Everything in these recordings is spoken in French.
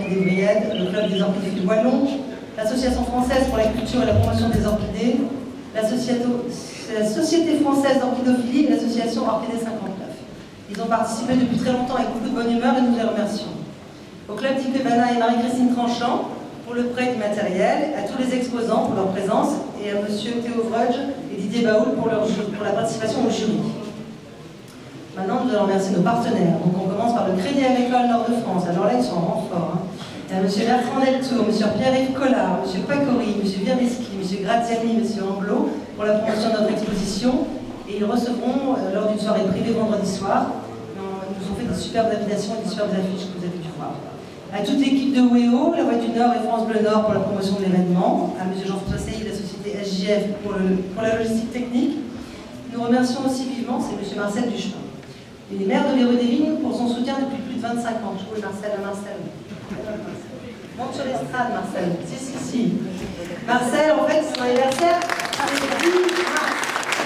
orchidées brièdes, le club des orchidées du Wallon, l'Association française pour la culture et la promotion des orchidées, la Société française d'orchidophilie et l'association Orchidée 59. Ils ont participé depuis très longtemps avec beaucoup de bonne humeur et nous les remercions. Au club d'Ikebana et Marie-Christine Tranchant pour le prêt du matériel, à tous les exposants pour leur présence et à monsieur Théo Vrudge et Didier Baoul pour la participation au jury. Maintenant, nous allons remercier nos partenaires. Donc, on commence par le Crédit Agricole Nord-de-France. Alors là, ils sont en renfort. Il y a M. Bertrand Deltour, M. Pierre-Yves Collard, M. Pacori, M. Virbiski, M. Graziani, M. Anglot pour la promotion de notre exposition. Et ils recevront, lors d'une soirée privée vendredi soir, ils nous ont fait des superbes invitations et des superbes affiches que vous avez dû voir. À toute l'équipe de WEO, La Voix du Nord et France Bleu Nord pour la promotion de l'événement. À M. Jean-François Sey de la société SJF pour la logistique technique. Nous remercions aussi vivement, c'est M. Marcel Duchemin. Il est maire de l'Hérault-des-Vignes pour son soutien depuis plus de 25 ans. Je trouve Marcel. Monte sur l'estrade, Marcel. Si. Marcel, en fait, son anniversaire, c'est le 10 mars.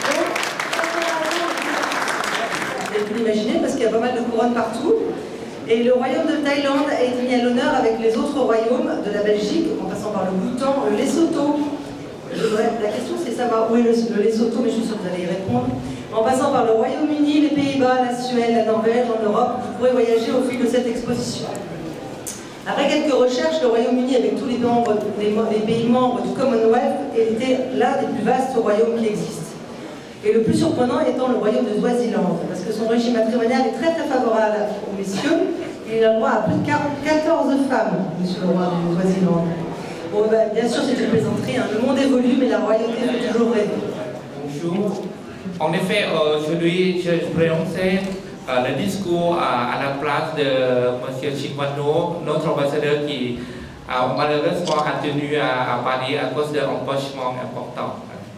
Vous avez pu l'imaginer parce qu'il y a pas mal de couronnes partout. Et le royaume de Thaïlande a été mis à l'honneur avec les autres royaumes de la Belgique, en passant par le Bhoutan, le Lesotho. La question c'est savoir où est le Lesotho, mais je suis sûre que vous allez y répondre. En passant par le Royaume-Uni, les Pays-Bas, la Suède, la Norvège, en Europe, vous pourrez voyager au fil de cette exposition. Après quelques recherches, le Royaume-Uni, avec tous les pays membres du Commonwealth, était l'un des plus vastes royaumes qui existent. Et le plus surprenant étant le royaume de Swaziland, parce que son régime matrimonial est très favorable aux messieurs, et il a le droit à plus de 14 femmes, monsieur le roi de Swaziland. Bon, bien sûr, c'est une plaisanterie, hein. Le monde évolue, mais la royauté fait toujours rêver. Bonjour. En effet, aujourd'hui, je prononçais le discours à la place de M. Chingwano, notre ambassadeur qui malheureusement a tenu à Paris à cause d'un empêchement important.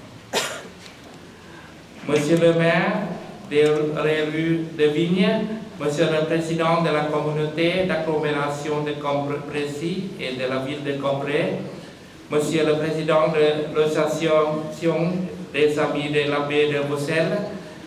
Monsieur le maire des rues de Vigne, Monsieur le président de la communauté d'agglomération de Cambrésis et de la ville de Cambrai, Monsieur le président de l'association des amis de l'abbé de Bruxelles,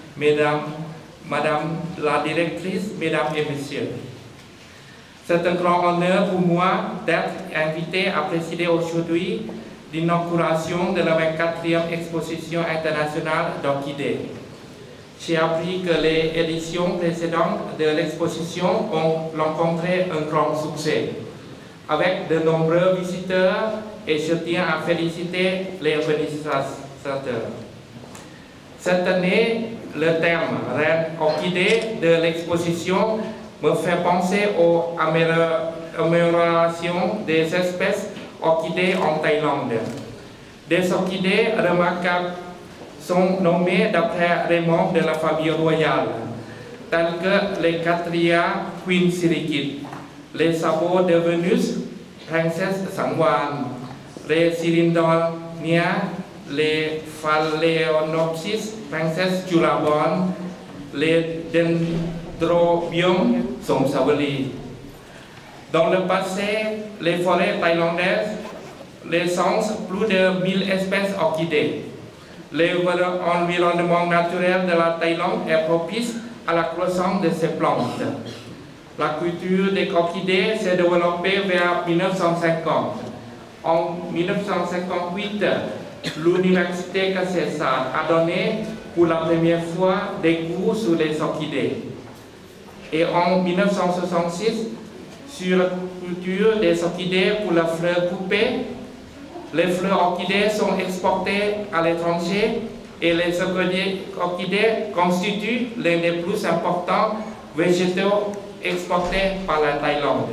Madame la directrice, Mesdames et Messieurs. C'est un grand honneur pour moi d'être invité à présider aujourd'hui l'inauguration de la 24e exposition internationale d'orchidées. J'ai appris que les éditions précédentes de l'exposition ont rencontré un grand succès, avec de nombreux visiteurs, et je tiens à féliciter les organisateurs. Cette année, le thème « Reine orchidée » de l'exposition me fait penser aux améliorations des espèces orchidées en Thaïlande. Des orchidées remarquables sont nommées d'après les membres de la famille royale, tels que les Catria Queen Sirikit, les sabots de Vénus, Princesse Sangwan, les Cylindonia, les Phalaenopsis, Princesse Chulabon, les Dendrobium Somsawali. Dans le passé, les forêts thaïlandaises recensent plus de 1000 espèces orchidées. L'environnement naturel de la Thaïlande est propice à la croissance de ces plantes. La culture des orchidées s'est développée vers 1950. En 1958, l'université Kasetsart a donné pour la première fois des cours sur les orchidées. Et en 1966, sur la culture des orchidées pour la fleur coupée, les fleurs orchidées sont exportées à l'étranger et les orchidées constituent l'un des plus importants végétaux exportés par la Thaïlande.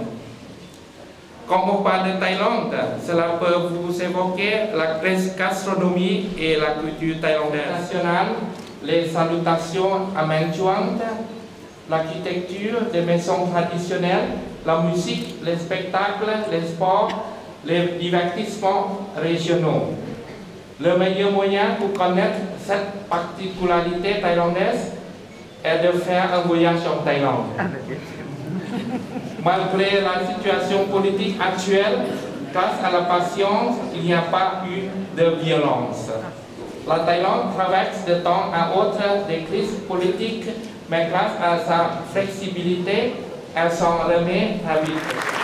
Quand on parle de Thaïlande, cela peut vous évoquer la gastronomie et la culture thaïlandaise nationale, les salutations aménchoiantes, l'architecture des maisons traditionnelles, la musique, les spectacles, les sports, les divertissements régionaux. Le meilleur moyen pour connaître cette particularité thaïlandaise est de faire un voyage en Thaïlande. Malgré la situation politique actuelle, grâce à la patience, il n'y a pas eu de violence. La Thaïlande traverse de temps à autre des crises politiques, mais grâce à sa flexibilité, elle s'en remet très vite.